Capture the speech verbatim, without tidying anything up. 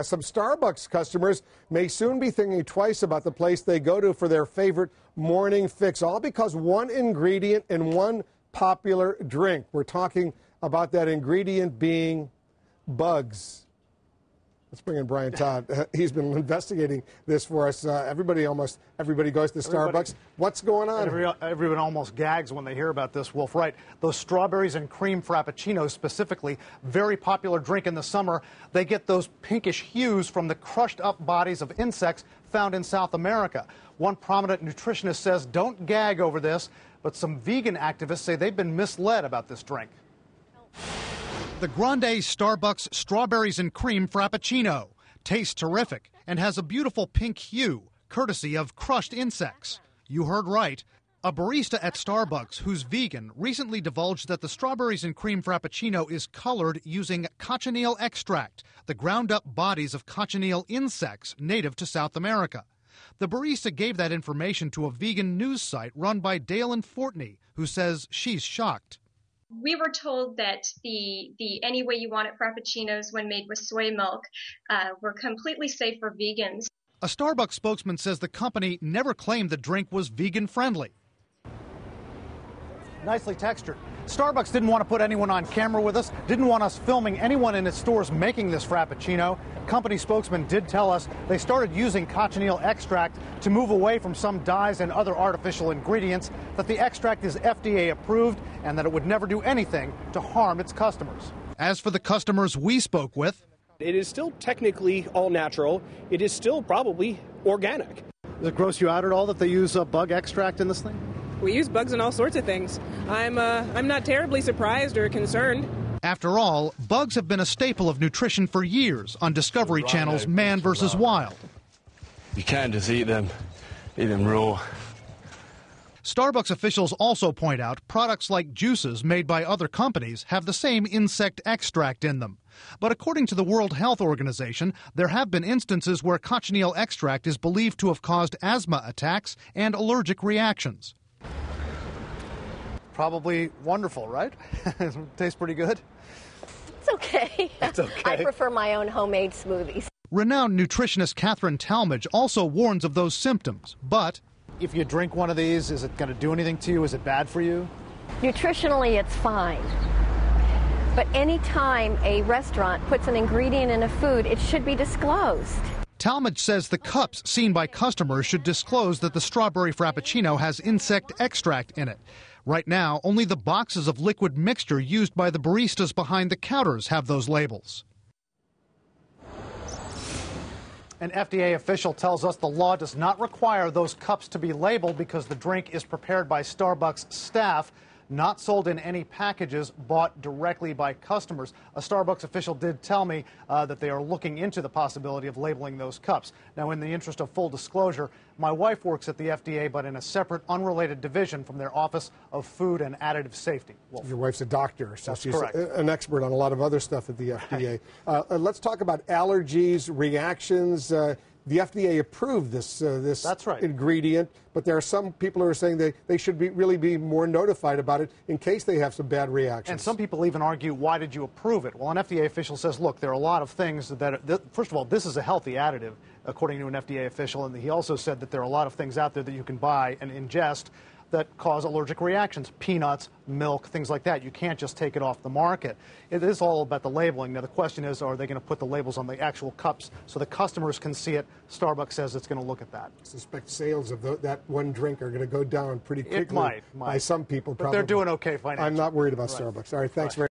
Some Starbucks customers may soon be thinking twice about the place they go to for their favorite morning fix, all because one ingredient in one popular drink. We're talking about that ingredient being bugs. Let's bring in Brian Todd. He's been investigating this for us. Uh, everybody, almost everybody goes to Starbucks. Everybody, What's going on? Every, everyone almost gags when they hear about this, Wolf. Right. Those strawberries and cream Frappuccinos specifically, very popular drink in the summer. They get those pinkish hues from the crushed up bodies of insects found in South America. One prominent nutritionist says don't gag over this, but some vegan activists say they've been misled about this drink. The Grande Starbucks Strawberries and Cream Frappuccino tastes terrific and has a beautiful pink hue, courtesy of crushed insects. You heard right. A barista at Starbucks who's vegan recently divulged that the Strawberries and Cream Frappuccino is colored using cochineal extract, the ground-up bodies of cochineal insects native to South America. The barista gave that information to a vegan news site run by Dale and Fortney, who says she's shocked. We were told that the, the Any Way You Want It Frappuccinos, when made with soy milk, uh, were completely safe for vegans. A Starbucks spokesman says the company never claimed the drink was vegan-friendly. Nicely textured. Starbucks didn't want to put anyone on camera with us, didn't want us filming anyone in its stores making this Frappuccino. Company spokesman did tell us they started using cochineal extract to move away from some dyes and other artificial ingredients, that the extract is F D A approved and that it would never do anything to harm its customers. As for the customers we spoke with, it is still technically all natural. It is still probably organic. Does it gross you out at all that they use a bug extract in this thing? We use bugs in all sorts of things. I'm, uh, I'm not terribly surprised or concerned. After all, bugs have been a staple of nutrition for years on Discovery Channel's Man versus Wild. You can't just eat them, eat them raw. Starbucks officials also point out products like juices made by other companies have the same insect extract in them. But according to the World Health Organization, there have been instances where cochineal extract is believed to have caused asthma attacks and allergic reactions. Probably wonderful, right? Tastes pretty good. It's okay. It's okay. I prefer my own homemade smoothies. Renowned nutritionist Catherine Talmadge also warns of those symptoms, but if you drink one of these, is it going to do anything to you? Is it bad for you? Nutritionally, it's fine. But any time a restaurant puts an ingredient in a food, it should be disclosed. Talmadge says the cups seen by customers should disclose that the strawberry Frappuccino has insect extract in it. Right now, only the boxes of liquid mixture used by the baristas behind the counters have those labels. An F D A official tells us the law does not require those cups to be labeled because the drink is prepared by Starbucks staff, not sold in any packages, bought directly by customers. A Starbucks official did tell me uh, that they are looking into the possibility of labeling those cups. Now, in the interest of full disclosure, my wife works at the F D A, but in a separate, unrelated division from their Office of Food and Additive Safety. Wolf. Your wife's a doctor, so That's she's correct. an expert on a lot of other stuff at the F D A. uh, let's talk about allergies, reactions. Uh, The F D A approved this uh, this That's right. ingredient, but there are some people who are saying they, they should be really be more notified about it in case they have some bad reactions. And some people even argue, why did you approve it? Well, an F D A official says, look, there are a lot of things that, that first of all, this is a healthy additive, according to an F D A official, and he also said that there are a lot of things out there that you can buy and ingest that cause allergic reactions, peanuts, milk, things like that. You can't just take it off the market. It is all about the labeling. Now, the question is, are they going to put the labels on the actual cups so the customers can see it? Starbucks says it's going to look at that. I suspect sales of the, that one drink are going to go down pretty quickly. It might, might. By some people, but probably. They're doing okay financially. I'm not worried about right. Starbucks. All right, thanks right. very much.